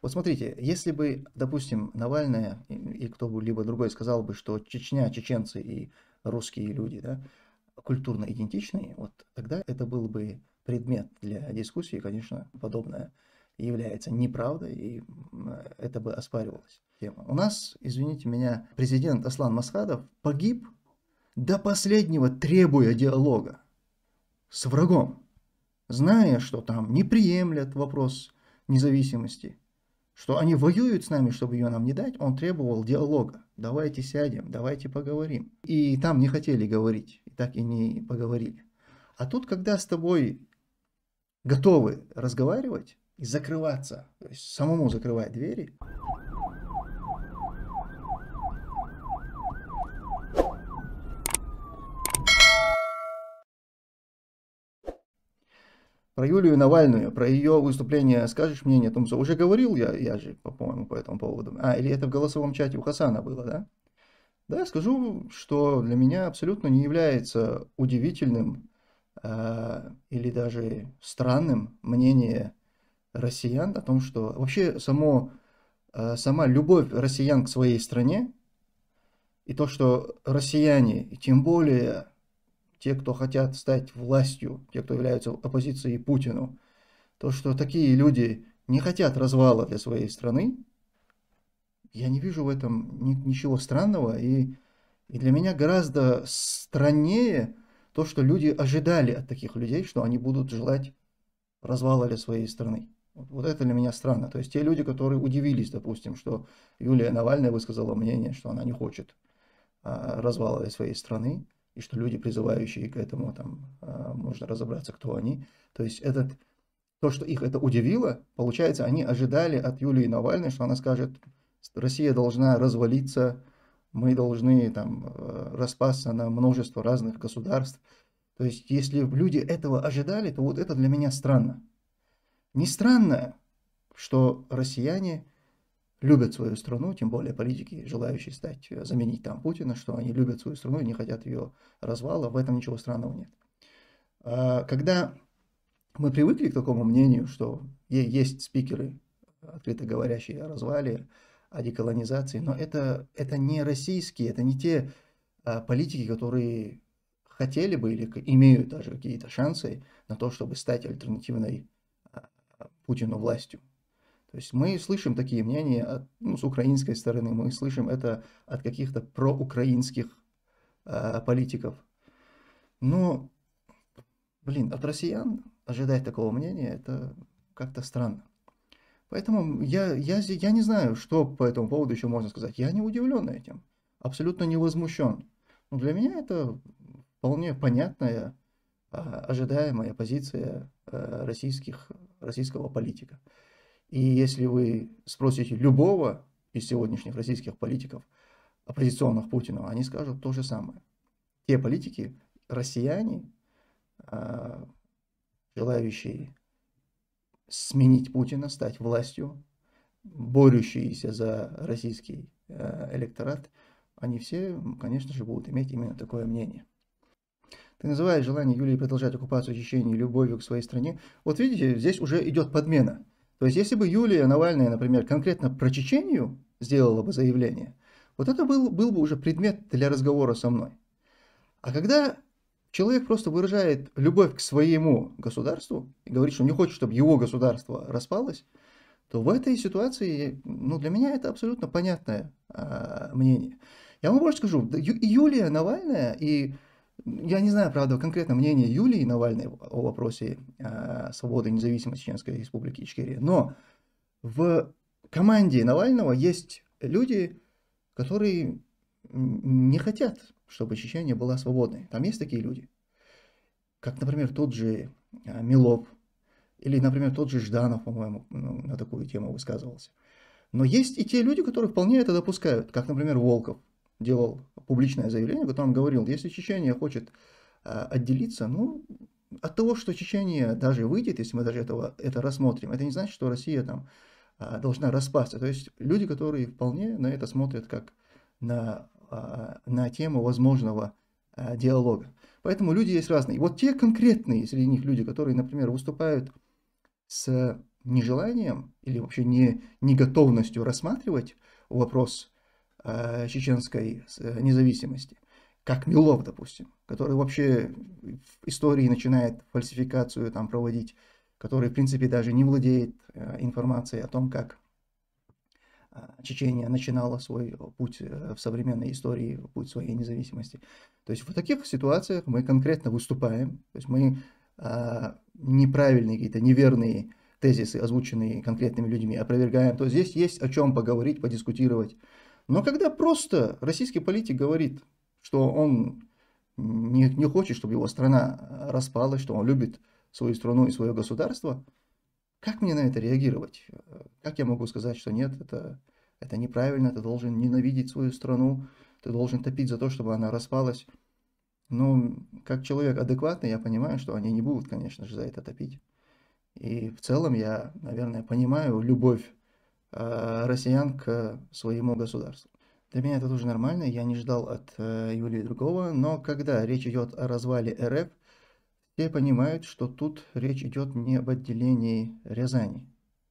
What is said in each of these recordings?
Вот смотрите, если бы, допустим, Навальная и кто-либо другой сказал бы, что Чечня, чеченцы и русские люди, да, культурно идентичные, вот тогда это был бы предмет для дискуссии, конечно, подобное является неправдой, и это бы оспаривалось. Тема. У нас, извините меня, президент Аслан Масхадов погиб до последнего, требуя диалога с врагом, зная, что там не приемлят вопрос независимости, что они воюют с нами, чтобы ее нам не дать, он требовал диалога. Давайте сядем, давайте поговорим. И там не хотели говорить, и так и не поговорили. А тут, когда с тобой готовы разговаривать и закрываться, то есть самому закрывать двери, про Юлию Навальную, про ее выступление скажешь мнение о том, что уже говорил я же, по-моему, по этому поводу. Или это в голосовом чате у Хасана было, да? Да, я скажу, что для меня абсолютно не является удивительным или даже странным мнение россиян о том, что вообще сама любовь россиян к своей стране и то, что россияне, и тем более те, кто хотят стать властью, те, кто являются оппозицией Путину, то, что такие люди не хотят развала для своей страны, я не вижу в этом ничего странного, и для меня гораздо страннее то, что люди ожидали от таких людей, что они будут желать развала для своей страны. Вот это для меня странно. То есть те люди, которые удивились, допустим, что Юлия Навальная высказала мнение, что она не хочет развала для своей страны, и что люди, призывающие к этому, там, можно разобраться, кто они. То есть то, что их это удивило, получается, они ожидали от Юлии Навальной, что она скажет, Россия должна развалиться, мы должны там распасться на множество разных государств. То есть, если люди этого ожидали, то вот это для меня странно. Не странно, что россияне любят свою страну, тем более политики, желающие заменить там Путина, что они любят свою страну и не хотят ее развала, в этом ничего странного нет. Когда мы привыкли к такому мнению, что есть спикеры, открыто говорящие о развале, о деколонизации, но это не российские, это не те политики, которые хотели бы или имеют даже какие-то шансы на то, чтобы стать альтернативной Путину властью. То есть мы слышим такие мнения с украинской стороны, мы слышим это от каких-то проукраинских политиков. Но, от россиян ожидать такого мнения, это как-то странно. Поэтому я не знаю, что по этому поводу еще можно сказать. Я не удивлен этим, абсолютно не возмущен. Но для меня это вполне понятная, ожидаемая позиция российского политика. И если вы спросите любого из сегодняшних российских политиков, оппозиционных Путину, они скажут то же самое. Те политики, россияне, желающие сменить Путина, стать властью, борющиеся за российский электорат, они все, конечно же, будут иметь именно такое мнение. Ты называешь желание Юлии продолжать оккупацию Чечни любовью к своей стране. Вот видите, здесь уже идет подмена. То есть, если бы Юлия Навальная, например, конкретно про Чечению сделала бы заявление, вот это был бы уже предмет для разговора со мной. А когда человек просто выражает любовь к своему государству и говорит, что не хочет, чтобы его государство распалось, то в этой ситуации, для меня это абсолютно понятное мнение. Я вам больше скажу, Юлия Навальная, и я не знаю, правда, конкретно мнение Юлии Навальной о вопросе свободы и независимости Чеченской Республики Ичкерия, но в команде Навального есть люди, которые не хотят, чтобы Чечения была свободной. Там есть такие люди, как, например, тот же Милов, или, например, тот же Жданов, по-моему, на такую тему высказывался. Но есть и те люди, которые вполне это допускают, как, например, Волков делал публичное заявление, в котором говорил, если Чечения хочет отделиться, от того, что Чечения даже выйдет, если мы даже это рассмотрим, это не значит, что Россия там должна распасться. То есть люди, которые вполне на это смотрят как на тему возможного диалога. Поэтому люди есть разные. И вот те конкретные среди них люди, которые, например, выступают с нежеланием или вообще не готовностью рассматривать вопрос чеченской независимости, как Милов, допустим, который вообще в истории начинает фальсификацию там проводить, который, в принципе, даже не владеет информацией о том, как Чечения начинала свой путь в современной истории, путь своей независимости. То есть в таких ситуациях мы конкретно выступаем, то есть мы неправильные какие-то неверные тезисы, озвученные конкретными людьми, опровергаем, то здесь есть о чем поговорить, подискутировать. Но когда просто российский политик говорит, что он не хочет, чтобы его страна распалась, что он любит свою страну и свое государство, как мне на это реагировать? Как я могу сказать, что нет, это неправильно, ты должен ненавидеть свою страну, ты должен топить за то, чтобы она распалась. Ну, как человек адекватный, я понимаю, что они не будут, конечно же, за это топить. И в целом я, наверное, понимаю любовь россиян к своему государству. Для меня это тоже нормально, я не ждал от Юлии другого, но когда речь идет о развале РФ, все понимают, что тут речь идет не об отделении Рязани.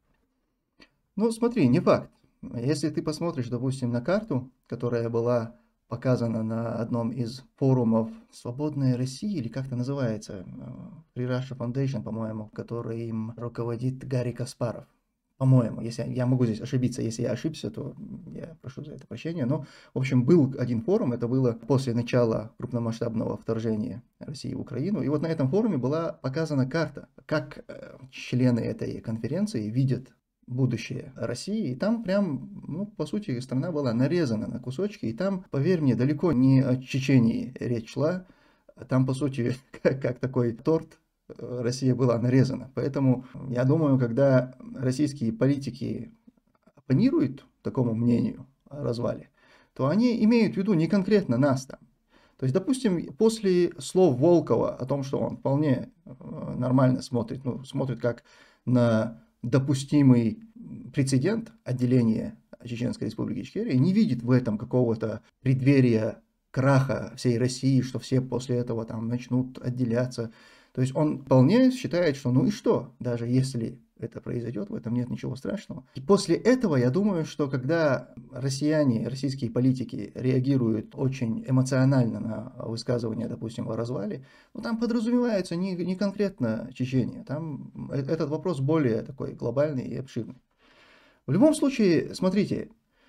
Ну, смотри, не факт. Если ты посмотришь, допустим, на карту, которая была показана на одном из форумов «Свободная Россия», или как это называется, Free Russia Foundation, по-моему, который им руководит Гарри Каспаров. По-моему, если я могу здесь ошибиться, если я ошибся, то я прошу за это прощения. Но, в общем, был один форум, это было после начала крупномасштабного вторжения России в Украину. И вот на этом форуме была показана карта, как члены этой конференции видят будущее России, и там прям, ну, по сути, страна была нарезана на кусочки, и там, поверь мне, далеко не о Чечении речь шла, там, по сути, как такой торт, Россия была нарезана. Поэтому я думаю, когда российские политики оппонируют такому мнению о развале, то они имеют в виду не конкретно нас там. То есть, допустим, после слов Волкова о том, что он вполне нормально смотрит, ну, смотрит как на допустимый прецедент отделения Чеченской Республики Ичкерия, не видит в этом какого-то преддверия краха всей России, что все после этого там начнут отделяться. То есть он вполне считает, что ну и что, даже если это произойдет, в этом нет ничего страшного. И после этого я думаю, что когда россияне, российские политики реагируют очень эмоционально на высказывания, допустим, о развале, ну там подразумевается не конкретно Чечения, там этот вопрос более такой глобальный и обширный. В любом случае, смотрите,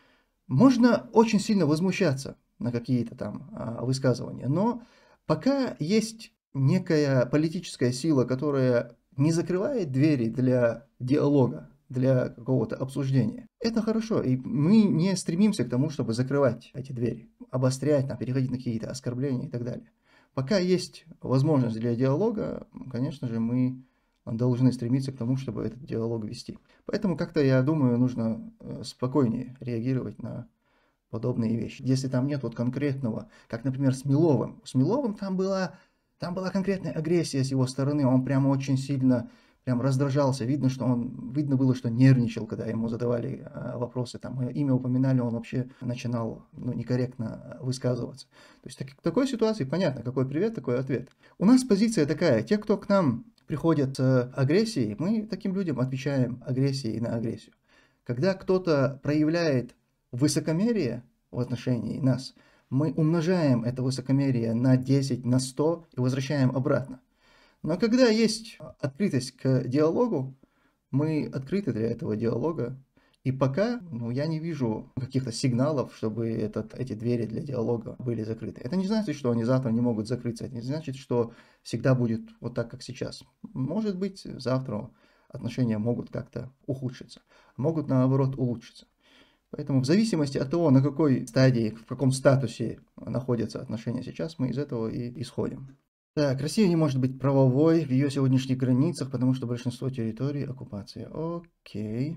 можно очень сильно возмущаться на какие-то там высказывания, но пока есть некая политическая сила, которая не закрывает двери для диалога, для какого-то обсуждения, это хорошо. И мы не стремимся к тому, чтобы закрывать эти двери, обострять, там, переходить на какие-то оскорбления и так далее. Пока есть возможность для диалога, конечно же, мы должны стремиться к тому, чтобы этот диалог вести. Поэтому как-то, я думаю, нужно спокойнее реагировать на подобные вещи. Если там нет вот конкретного, как, например, с Миловым. С Миловым там была конкретная агрессия с его стороны, он прямо очень сильно прям раздражался, видно было, что нервничал, когда ему задавали вопросы, там имя упоминали, он вообще начинал некорректно высказываться. То есть в такой ситуации понятно, какой привет, такой ответ. У нас позиция такая, те, кто к нам приходят с агрессией, мы таким людям отвечаем агрессией на агрессию. Когда кто-то проявляет высокомерие в отношении нас, мы умножаем это высокомерие на 10, на 100 и возвращаем обратно. Но когда есть открытость к диалогу, мы открыты для этого диалога. И пока я не вижу каких-то сигналов, чтобы эти двери для диалога были закрыты. Это не значит, что они завтра не могут закрыться. Это не значит, что всегда будет вот так, как сейчас. Может быть, завтра отношения могут как-то ухудшиться, могут наоборот улучшиться. Поэтому в зависимости от того, на какой стадии, в каком статусе находятся отношения сейчас, мы из этого и исходим. Так, Россия не может быть правовой в ее сегодняшних границах, потому что большинство территорий оккупация. Окей.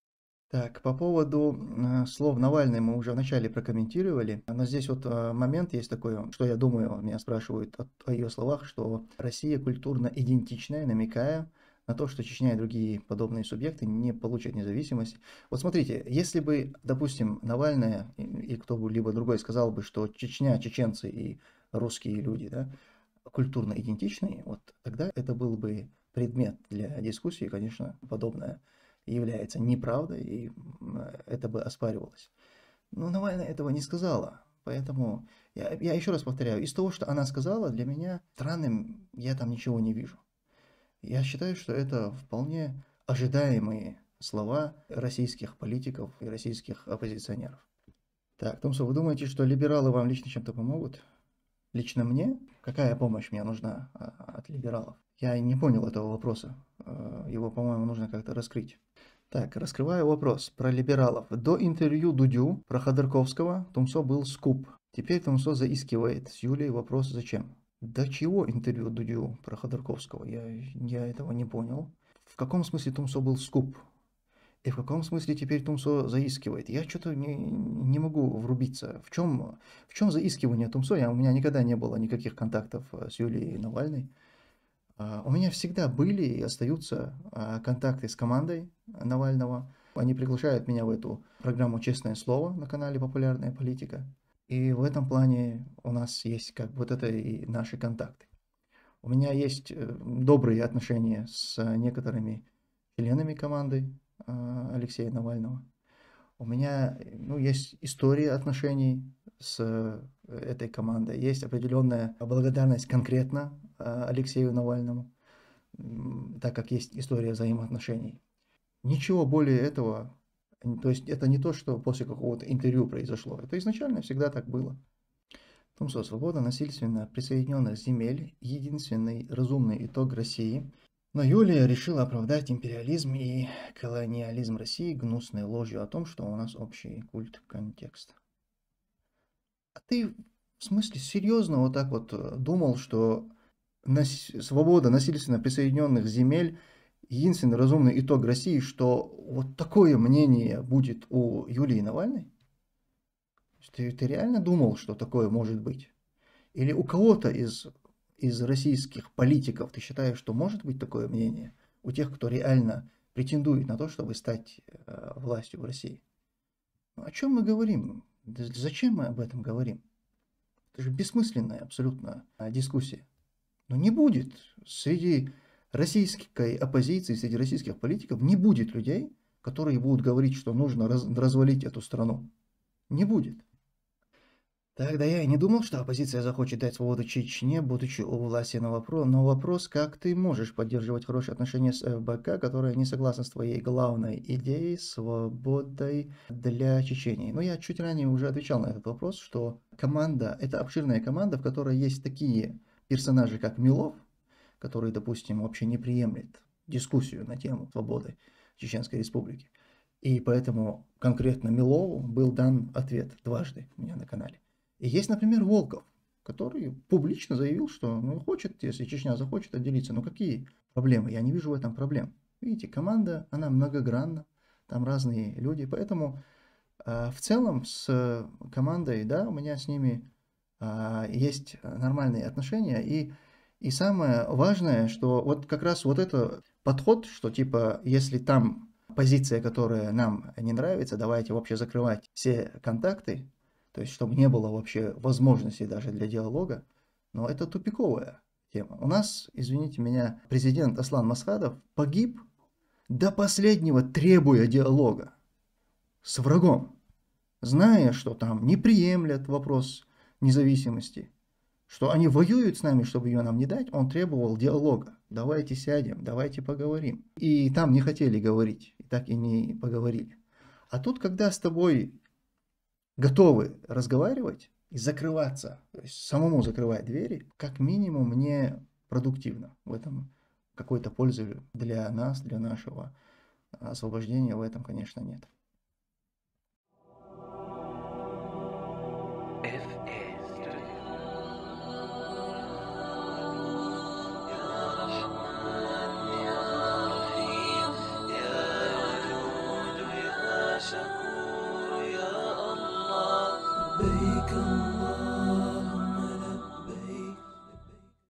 Так, по поводу слов Навальный мы уже вначале прокомментировали, но здесь вот момент есть такой, что я думаю, меня спрашивают о ее словах, что Россия культурно идентичная, намекая на то, что Чечня и другие подобные субъекты не получат независимость. Вот смотрите, если бы, допустим, Навальная и кто-либо другой сказал бы, что Чечня, чеченцы и русские люди, да, культурно идентичные, вот тогда это был бы предмет для дискуссии, конечно, подобное является неправдой, и это бы оспаривалось. Но Навальная этого не сказала, поэтому я еще раз повторяю, из того, что она сказала, для меня странным я там ничего не вижу. Я считаю, что это вполне ожидаемые слова российских политиков и российских оппозиционеров. Так, Томсо, вы думаете, что либералы вам лично чем-то помогут? Лично мне? Какая помощь мне нужна от либералов? Я не понял этого вопроса. Его, по-моему, нужно как-то раскрыть. Так, раскрываю вопрос про либералов. До интервью Дудю про Ходорковского Томсо был скуп. Теперь Томсо заискивает с Юлей. Вопрос зачем? До чего интервью Дудю про Ходорковского? Я этого не понял. В каком смысле Томсо был скуп? И в каком смысле теперь Тумсо заискивает? Я что-то не могу врубиться. В чем заискивание Тумсо? У меня никогда не было никаких контактов с Юлией Навальной. У меня всегда были и остаются контакты с командой Навального. Они приглашают меня в эту программу «Честное слово» на канале «Популярная политика». И в этом плане у нас есть как вот это и наши контакты. У меня есть добрые отношения с некоторыми членами команды Алексея Навального. У меня есть история отношений с этой командой, есть определенная благодарность конкретно Алексею Навальному, так как есть история взаимоотношений. Ничего более этого, то есть это не то, что после какого-то интервью произошло, это изначально всегда так было. Тумсо, свобода насильственно присоединенных земель – единственный разумный итог России. Но Юлия решила оправдать империализм и колониализм России гнусной ложью о том, что у нас общий культ контекста. А ты в смысле серьезно вот так вот думал, что свобода насильственно присоединенных земель – единственный разумный итог России, что вот такое мнение будет у Юлии Навальной? Ты реально думал, что такое может быть? Или у кого-то из российских политиков ты считаешь, что может быть такое мнение у тех, кто реально претендует на то, чтобы стать властью в России? О чем мы говорим? Зачем мы об этом говорим? Это же бессмысленная абсолютно дискуссия. Но не будет среди российской оппозиции, среди российских политиков, не будет людей, которые будут говорить, что нужно развалить эту страну. Не будет. Тогда я и не думал, что оппозиция захочет дать свободу Чечне, будучи у власти на вопрос. Но вопрос, как ты можешь поддерживать хорошие отношения с ФБК, которая не согласна с твоей главной идеей свободой для Чечении? Я чуть ранее уже отвечал на этот вопрос, что команда, это обширная команда, в которой есть такие персонажи, как Милов, который, допустим, вообще не приемлет дискуссию на тему свободы Чеченской Республики. И поэтому конкретно Милову был дан ответ дважды у меня на канале. И есть, например, Волков, который публично заявил, что хочет, если Чечня захочет отделиться. Но какие проблемы? Я не вижу в этом проблем. Видите, команда, она многогранна, там разные люди. Поэтому в целом с командой, да, у меня с ними есть нормальные отношения. И самое важное, что вот как раз вот это подход, что типа, если там позиция, которая нам не нравится, давайте вообще закрывать все контакты, то есть чтобы не было вообще возможности даже для диалога, но это тупиковая тема. У нас, извините меня, президент Аслан Масхадов погиб до последнего, требуя диалога с врагом, зная, что там не приемлят вопрос независимости, что они воюют с нами, чтобы ее нам не дать, он требовал диалога. Давайте сядем, давайте поговорим. И там не хотели говорить, и так и не поговорили. А тут, когда с тобой готовы разговаривать и закрываться, то есть самому закрывать двери, как минимум не продуктивно. В этом какой-то пользы для нас, для нашего освобождения в этом, конечно, нет.